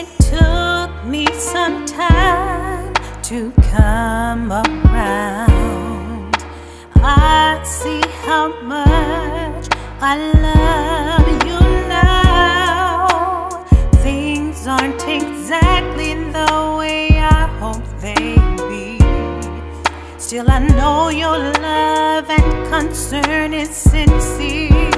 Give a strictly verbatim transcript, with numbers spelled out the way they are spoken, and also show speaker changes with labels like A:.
A: took me some time to come around. I see how much I love you now. Things aren't exactly the way I hope they'd be. Still I know your love and concern is sincere.